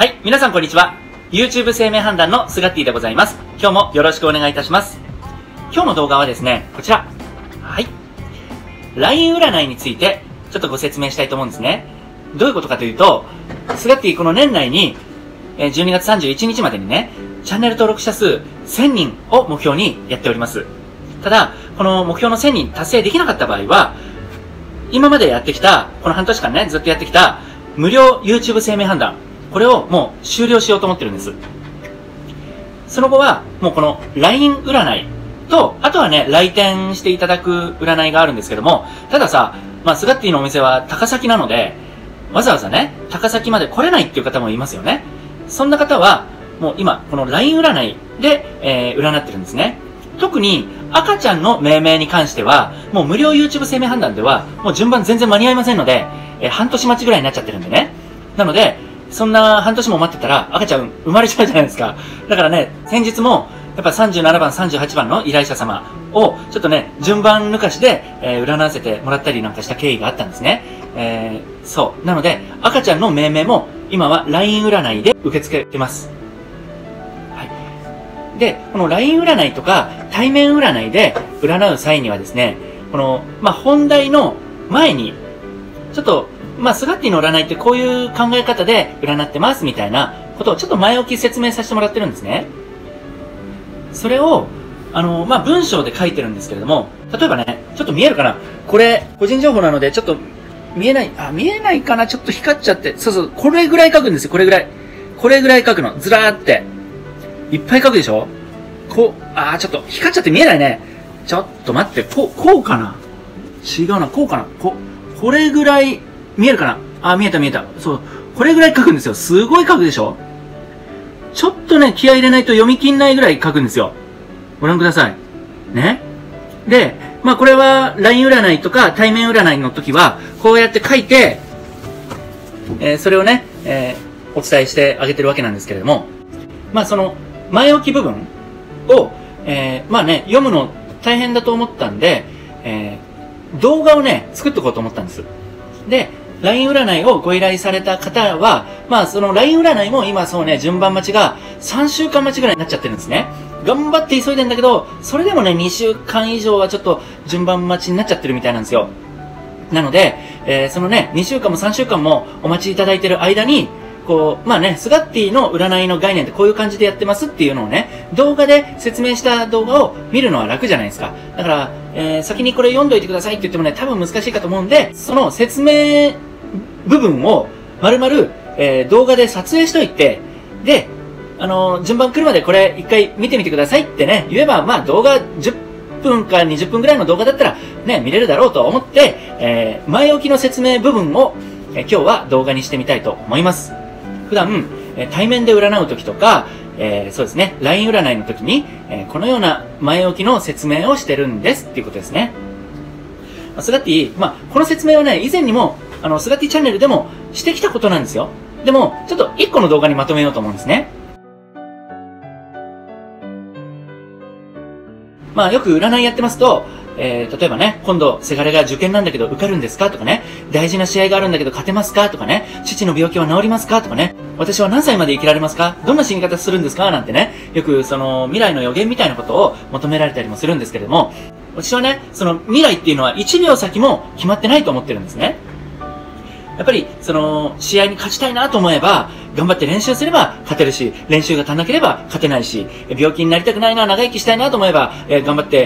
はい、皆さんこんにちは。YouTube 生命判断のスガッティでございます。今日もよろしくお願いいたします。今日の動画はですね、こちら。はい。LINE 占いについてちょっとご説明したいと思うんですね。どういうことかというと、スガッティこの年内に、12月31日までにね、チャンネル登録者数1000人を目標にやっております。ただ、この目標の1000人達成できなかった場合は、今までやってきた、この半年間ね、ずっとやってきた無料 YouTube 生命判断、これをもう終了しようと思ってるんです。その後は、もうこの LINE 占いと、あとはね、来店していただく占いがあるんですけども、たださ、スガッティのお店は高崎なので、わざわざね、高崎まで来れないっていう方もいますよね。そんな方は、もう今、この LINE 占いで、占ってるんですね。特に、赤ちゃんの命名に関しては、もう無料 YouTube 生命判断では、もう順番全然間に合いませんので、半年待ちぐらいになっちゃってるんでね。なので、そんな半年も待ってたら赤ちゃん生まれちゃうじゃないですか。だからね、先日も、やっぱ37番、38番の依頼者様を、ちょっとね、順番抜かしで、占わせてもらったりなんかした経緯があったんですね。そう。なので、赤ちゃんの命名も、今は LINE 占いで受け付けてます。はい。で、この LINE 占いとか、対面占いで占う際にはですね、この、本題の前に、ちょっと、スガッティの占いってこういう考え方で占ってますみたいなことをちょっと前置き説明させてもらってるんですね。それを、文章で書いてるんですけれども、例えばね、ちょっと見えるかな？これ、個人情報なのでちょっと見えないかな？ちょっと光っちゃって。そうそう、これぐらい書くんですよ、これぐらい。これぐらい書くの。ずらーって。いっぱい書くでしょ？ちょっと光っちゃって見えないね。ちょっと待って、こうかな？違うな、こうかな？これぐらい、見えるかな？見えた。そう。これぐらい書くんですよ。すごい書くでしょ？ちょっとね、気合い入れないと読み切んないぐらい書くんですよ。ご覧ください。ね。で、これは LINE 占いとか対面占いの時は、こうやって書いて、それをね、お伝えしてあげてるわけなんですけれども、その、前置き部分を、読むの大変だと思ったんで、動画をね、作っとこうと思ったんです。で、LINE 占いをご依頼された方は、その LINE 占いも今そうね、順番待ちが3週間待ちぐらいになっちゃってるんですね。頑張って急いでんだけど、それでもね、2週間以上はちょっと順番待ちになっちゃってるみたいなんですよ。なので、そのね、2週間も3週間もお待ちいただいてる間に、スガッティの占いの概念ってこういう感じでやってますっていうのをね、動画で説明した動画を見るのは楽じゃないですか。だから、先にこれ読んどいてくださいって言ってもね、多分難しいかと思うんで、その説明部分を丸々、動画で撮影しといて、で、順番来るまでこれ一回見てみてくださいってね、言えば、動画10分か20分ぐらいの動画だったらね、見れるだろうと思って、前置きの説明部分を、今日は動画にしてみたいと思います。普段、対面で占う時とか、そうですね、LINE 占いの時に、このような前置きの説明をしてるんですっていうことですね。スガッティ、この説明はね、以前にも、スガッティチャンネルでもしてきたことなんですよ。でも、ちょっと1個の動画にまとめようと思うんですね。よく占いやってますと、例えばね、今度、せがれが受験なんだけど受かるんですかとかね、大事な試合があるんだけど勝てますかとかね、父の病気は治りますかとかね、私は何歳まで生きられますか、どんな死に方するんですかなんてね、よくその未来の予言みたいなことを求められたりもするんですけれども、私はね、その未来っていうのは1秒先も決まってないと思ってるんですね。やっぱり、その、試合に勝ちたいなと思えば、頑張って練習すれば勝てるし、練習が足んなければ勝てないし、病気になりたくないな、長生きしたいなと思えば、頑張って、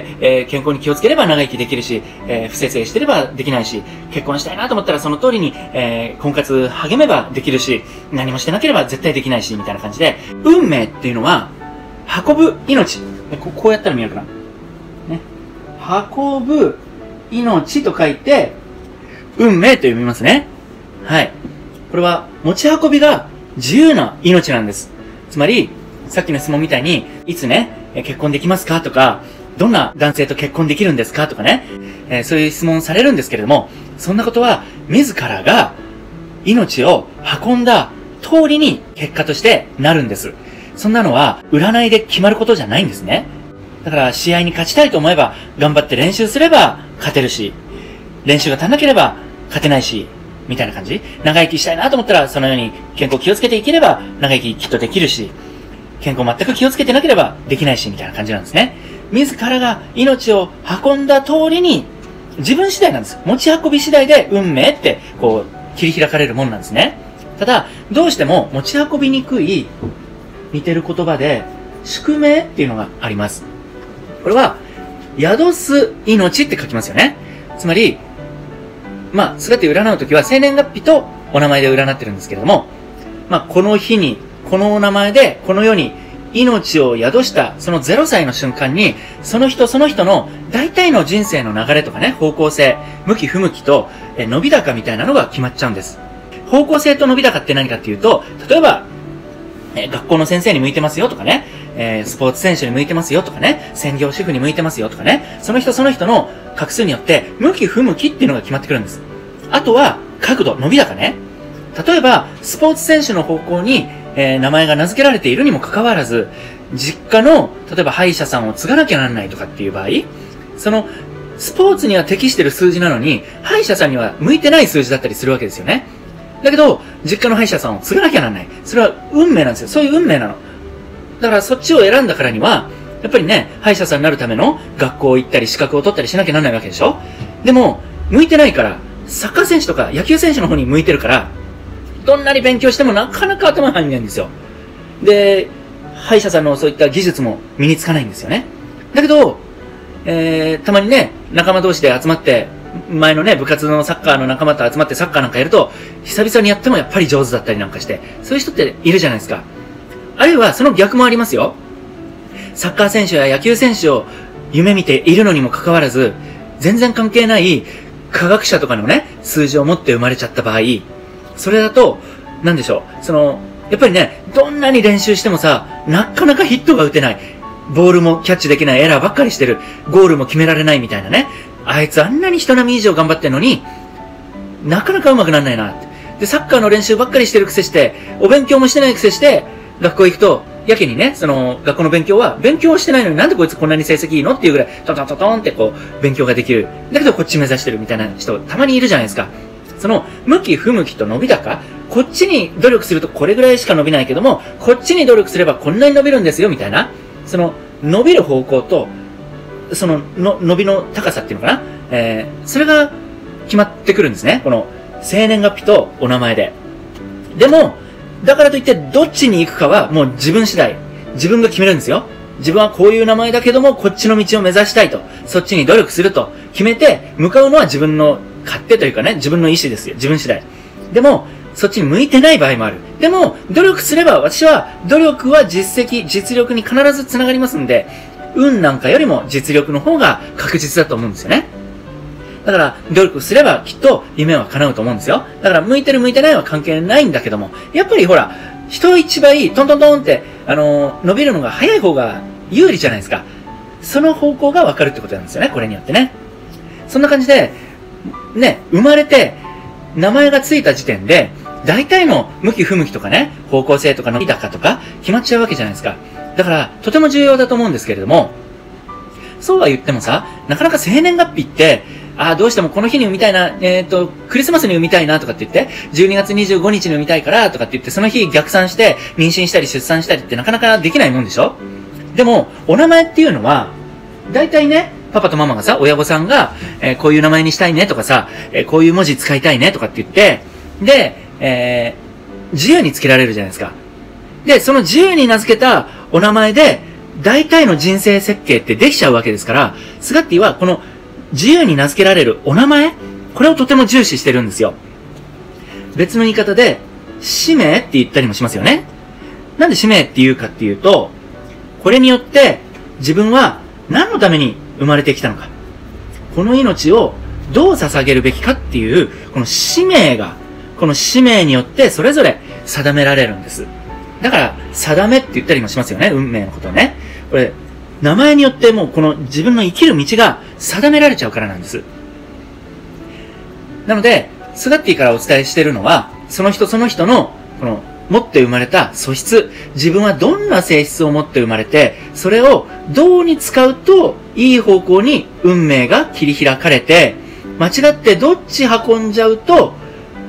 健康に気をつければ長生きできるし、不節制してればできないし、結婚したいなと思ったらその通りに、婚活励めばできるし、何もしてなければ絶対できないし、みたいな感じで、運命っていうのは、運ぶ命。こうやったら見えるかな。ね。運ぶ命と書いて、運命と読みますね。はい。これは、持ち運びが自由な命なんです。つまり、さっきの質問みたいに、いつね、結婚できますかとか、どんな男性と結婚できるんですかとかね、そういう質問されるんですけれども、そんなことは、自らが命を運んだ通りに結果としてなるんです。そんなのは、占いで決まることじゃないんですね。だから、試合に勝ちたいと思えば、頑張って練習すれば勝てるし、練習が足んなければ勝てないし、 みたいな感じ。長生きしたいなと思ったら、そのように健康気をつけていければ、長生ききっとできるし、健康全く気をつけてなければできないし、みたいな感じなんですね。自らが命を運んだ通りに、自分次第なんです。持ち運び次第で運命って、こう、切り開かれるもんなんですね。ただ、どうしても持ち運びにくい、似てる言葉で、宿命っていうのがあります。これは、宿す命って書きますよね。つまり、すべて占うときは生年月日とお名前で占ってるんですけれども、この日に、このお名前で、この世に命を宿した、その0歳の瞬間に、その人その人の大体の人生の流れとかね、方向性、向き不向きと、伸び高みたいなのが決まっちゃうんです。方向性と伸び高って何かっていうと、例えば、学校の先生に向いてますよとかね、スポーツ選手に向いてますよとかね、専業主婦に向いてますよとかね、その人その人の画数によって、向き不向きっていうのが決まってくるんです。あとは、角度、伸び高ね。例えば、スポーツ選手の方向に、名前が名付けられているにもかかわらず、実家の、例えば歯医者さんを継がなきゃならないとかっていう場合、その、スポーツには適している数字なのに、歯医者さんには向いてない数字だったりするわけですよね。だけど、実家の歯医者さんを継がなきゃならない。それは運命なんですよ。そういう運命なの。だからそっちを選んだからには、やっぱりね、歯医者さんになるための学校行ったり資格を取ったりしなきゃならないわけでしょ。でも、向いてないから、サッカー選手とか野球選手の方に向いてるから、どんなに勉強してもなかなか頭に入んないんですよ。で、歯医者さんのそういった技術も身につかないんですよね。だけど、たまにね、仲間同士で集まって、前のね、部活のサッカーの仲間と集まってサッカーなんかやると、久々にやってもやっぱり上手だったりなんかして、そういう人っているじゃないですか。あるいはその逆もありますよ。サッカー選手や野球選手を夢見ているのにもかかわらず、全然関係ない科学者とかのね、数字を持って生まれちゃった場合、それだと、なんでしょう、やっぱりね、どんなに練習してもさ、なかなかヒットが打てない。ボールもキャッチできないエラーばっかりしてる。ゴールも決められないみたいなね。あいつあんなに人並み以上頑張ってんのに、なかなか上手くならないなって。で、サッカーの練習ばっかりしてるくせして、お勉強もしてないくせして、学校行くと、やけにね、学校の勉強は、勉強してないのになんでこいつこんなに成績いいのっていうぐらい、トントントントンってこう、勉強ができる。だけどこっち目指してるみたいな人、たまにいるじゃないですか。向き不向きと伸び高、こっちに努力するとこれぐらいしか伸びないけども、こっちに努力すればこんなに伸びるんですよ、みたいな。伸びる方向と、伸びの高さっていうのかな、それが決まってくるんですね。この、生年月日とお名前で。でも、だからといってどっちに行くかはもう自分次第。自分が決めるんですよ。自分はこういう名前だけども、こっちの道を目指したいと。そっちに努力すると決めて、向かうのは自分の勝手というかね、自分の意思ですよ。自分次第。でも、そっちに向いてない場合もある。でも、努力すれば、私は、努力は実績、実力に必ずつながりますんで、運なんかよりも実力の方が確実だと思うんですよね。だから、努力すればきっと夢は叶うと思うんですよ。だから、向いてる向いてないは関係ないんだけども、やっぱりほら、人一倍、トントントンって、伸びるのが早い方が有利じゃないですか。その方向がわかるってことなんですよね、これによってね。そんな感じで、ね、生まれて、名前がついた時点で、大体の向き不向きとかね、方向性とか伸び高とか決まっちゃうわけじゃないですか。だから、とても重要だと思うんですけれども、そうは言ってもさ、なかなか生年月日って、どうしてもこの日に産みたいな、クリスマスに産みたいなとかって言って、12月25日に産みたいからとかって言って、その日逆算して、妊娠したり出産したりってなかなかできないもんでしょ？でも、お名前っていうのは、大体ね、パパとママがさ、親御さんが、こういう名前にしたいねとかさ、こういう文字使いたいねとかって言って、で、自由につけられるじゃないですか。で、その自由に名付けたお名前で、大体の人生設計ってできちゃうわけですから、スガッティはこの自由に名付けられるお名前、これをとても重視してるんですよ。別の言い方で、使命って言ったりもしますよね。なんで使命って言うかっていうと、これによって自分は何のために生まれてきたのか。この命をどう捧げるべきかっていう、この使命が、この使命によってそれぞれ定められるんです。だから、定めって言ったりもしますよね。運命のことをね。これ、名前によってもうこの自分の生きる道が定められちゃうからなんです。なので、スガッティからお伝えしているのは、その人その人の、この、持って生まれた素質、自分はどんな性質を持って生まれて、それをどうに使うと、いい方向に運命が切り開かれて、間違ってどっち運んじゃうと、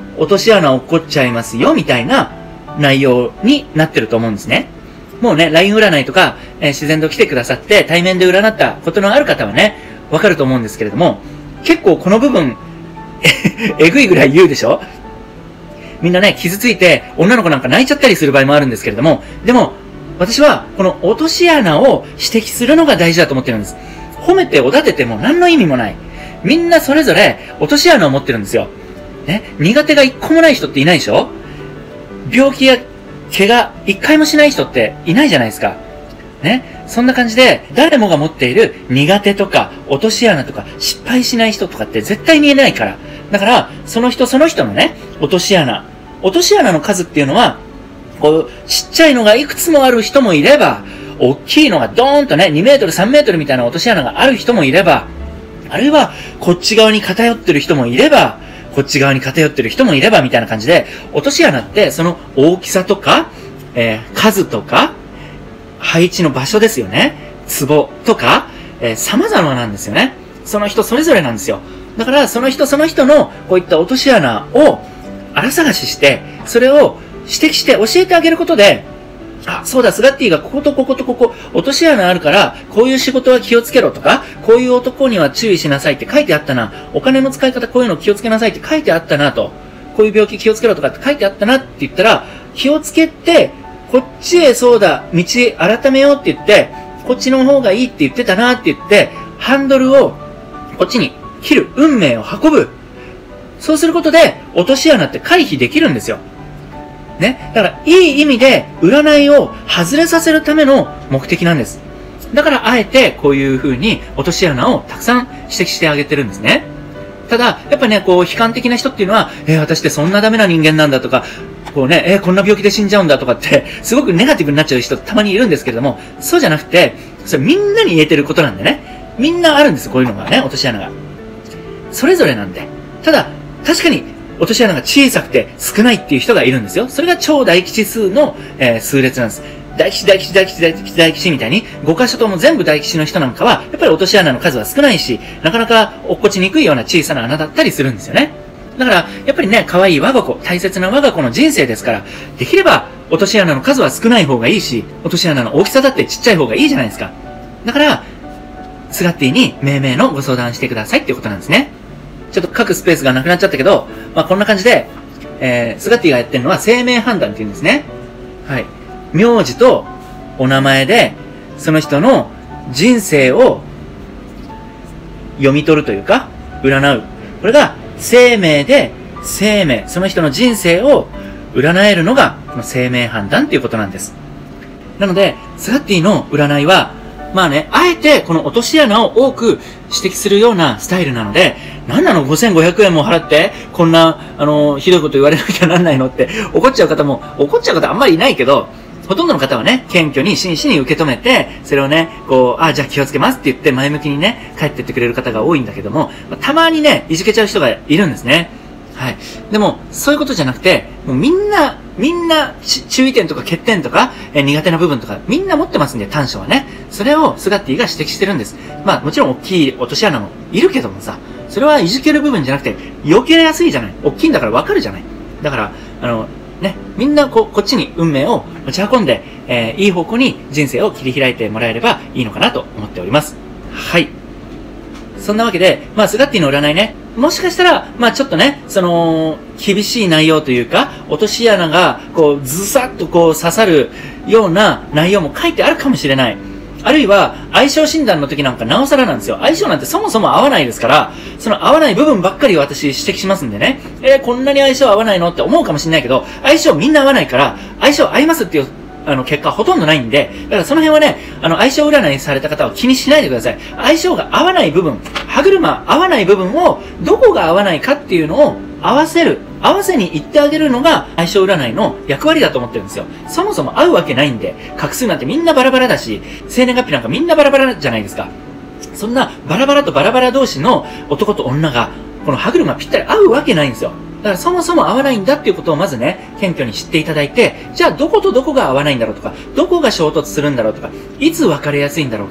落とし穴起こっちゃいますよ、みたいな内容になってると思うんですね。もうね、LINE 占いとか、自然と来てくださって対面で占ったことのある方はね、わかると思うんですけれども、結構この部分、えぐいぐらい言うでしょ？みんなね、傷ついて女の子なんか泣いちゃったりする場合もあるんですけれども、でも、私はこの落とし穴を指摘するのが大事だと思ってるんです。褒めておだてても何の意味もない。みんなそれぞれ落とし穴を持ってるんですよ。ね、苦手が一個もない人っていないでしょ？病気や怪我一回もしない人っていないじゃないですか。ね。そんな感じで、誰もが持っている苦手とか、落とし穴とか、失敗しない人とかって絶対にいないから。だから、その人その人のね、落とし穴の数っていうのは、こう、ちっちゃいのがいくつもある人もいれば、大きいのがドーンとね、2メートル3メートルみたいな落とし穴がある人もいれば、あるいは、こっち側に偏ってる人もいれば、こっち側に偏ってる人もいれば、みたいな感じで、落とし穴って、その大きさとか、数とか、配置の場所ですよね。壺とか、様々なんですよね。その人それぞれなんですよ。だから、その人その人の、こういった落とし穴を、荒探しして、それを指摘して教えてあげることで、あ、そうだ、スガッティがこことこことここ、落とし穴あるから、こういう仕事は気をつけろとか、こういう男には注意しなさいって書いてあったな。お金の使い方こういうの気をつけなさいって書いてあったなと。こういう病気気をつけろとかって書いてあったなって言ったら、気をつけて、こっちへそうだ、道改めようって言って、こっちの方がいいって言ってたなって言って、ハンドルをこっちに切る、運命を運ぶ。そうすることで、落とし穴って回避できるんですよ。ね。だから、いい意味で、占いを外れさせるための目的なんです。だから、あえて、こういう風に、落とし穴をたくさん指摘してあげてるんですね。ただ、やっぱね、こう、悲観的な人っていうのは、私ってそんなダメな人間なんだとか、こうね、こんな病気で死んじゃうんだとかって、すごくネガティブになっちゃう人たまにいるんですけれども、そうじゃなくて、それみんなに言えてることなんでね。みんなあるんです、こういうのがね、落とし穴が。それぞれなんで。ただ、確かに、落とし穴が小さくて少ないっていう人がいるんですよ。それが超大吉数の、数列なんです。大吉、大吉、大吉、大吉、大吉みたいに、5箇所とも全部大吉の人なんかは、やっぱり落とし穴の数は少ないし、なかなか落っこちにくいような小さな穴だったりするんですよね。だから、やっぱりね、可愛い我が子、大切な我が子の人生ですから、できれば、落とし穴の数は少ない方がいいし、落とし穴の大きさだってちっちゃい方がいいじゃないですか。だから、スガッティに命名のご相談してくださいっていうことなんですね。ちょっと書くスペースがなくなっちゃったけど、まあこんな感じで、スガッティがやってるのは生命判断っていうんですね。はい。名字とお名前で、その人の人生を読み取るというか、占う。これが生命で、生命、その人の人生を占えるのが、この生命判断っていうことなんです。なので、スガッティの占いは、まあね、あえてこの落とし穴を多く指摘するようなスタイルなので、なんなの5500円も払って、こんな、ひどいこと言われなきゃなんないのって怒っちゃう方あんまりいないけど、ほとんどの方はね、謙虚に真摯に受け止めて、それをね、こう、じゃあ気をつけますって言って前向きにね、帰ってってくれる方が多いんだけども、たまにね、いじけちゃう人がいるんですね。はい。でも、そういうことじゃなくて、もうみんな、注意点とか欠点とか、苦手な部分とか、みんな持ってますんで、短所はね。それをスガッティが指摘してるんです。まあ、もちろん大きい落とし穴もいるけどもさ、それはいじける部分じゃなくて、避けやすいじゃない。大きいんだからわかるじゃない。だから、ね、みんなこっちに運命を持ち運んで、いい方向に人生を切り開いてもらえればいいのかなと思っております。はい。そんなわけで、まあ、スガッティの占いね、もしかしたら、まあちょっとね、厳しい内容というか、落とし穴が、こう、ズサッとこう刺さるような内容も書いてあるかもしれない。あるいは、相性診断の時なんかなおさらなんですよ。相性なんてそもそも合わないですから、その合わない部分ばっかり私指摘しますんでね。こんなに相性合わないのって思うかもしれないけど、相性みんな合わないから、相性合いますっていう、結果ほとんどないんで、だからその辺はね、相性占いされた方は気にしないでください。相性が合わない部分、歯車合わない部分を、どこが合わないかっていうのを合わせに言ってあげるのが相性占いの役割だと思ってるんですよ。そもそも合うわけないんで、画数なんてみんなバラバラだし、生年月日なんかみんなバラバラじゃないですか。そんなバラバラとバラバラ同士の男と女が、この歯車ぴったり合うわけないんですよ。だからそもそも合わないんだっていうことをまずね、謙虚に知っていただいて、じゃあどことどこが合わないんだろうとか、どこが衝突するんだろうとか、いつ別れやすいんだろうかとか、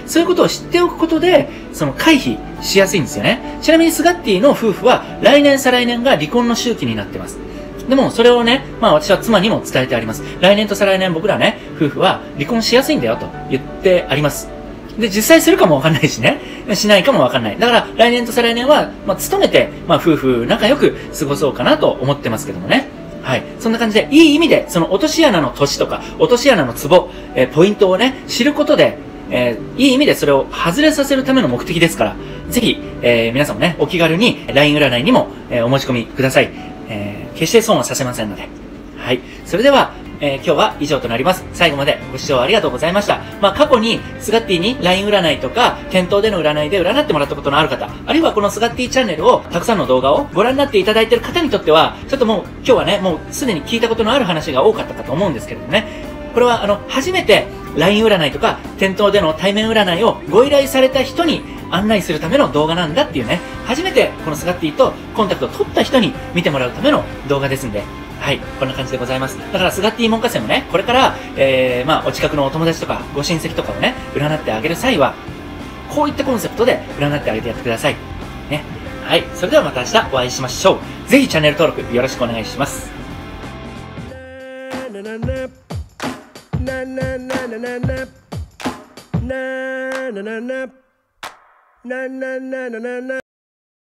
そういうことを知っておくことで、その回避しやすいんですよね。ちなみにスガッティの夫婦は来年再来年が離婚の周期になってます。でも、それをね、私は妻にも伝えてあります。来年と再来年僕らね、夫婦は離婚しやすいんだよと言ってあります。で、実際するかもわかんないしね。しないかもわかんない。だから、来年と再来年は、努めて、夫婦仲良く過ごそうかなと思ってますけどもね。はい。そんな感じで、いい意味で、その落とし穴の年とか、落とし穴のツボ、ポイントをね、知ることで、いい意味でそれを外れさせるための目的ですから、ぜひ、皆さんもね、お気軽に LINE 占いにも、お申し込みください。決して損はさせませんので。はい。それでは、今日は以上となります。最後までご視聴ありがとうございました。過去にスガッティに LINE 占いとか、店頭での占いで占ってもらったことのある方、あるいはこのスガッティチャンネルをたくさんの動画をご覧になっていただいている方にとっては、ちょっともう今日はね、もうすでに聞いたことのある話が多かったかと思うんですけれどもね。これは初めて LINE 占いとか、店頭での対面占いをご依頼された人に案内するための動画なんだっていうね、初めてこのスガッティとコンタクトを取った人に見てもらうための動画ですんで、はい、こんな感じでございます。だから、スガッティ門下生もね、これから、お近くのお友達とか、ご親戚とかをね、占ってあげる際は、こういったコンセプトで占ってあげてやってください。ね。はい、それではまた明日お会いしましょう。ぜひチャンネル登録よろしくお願いします。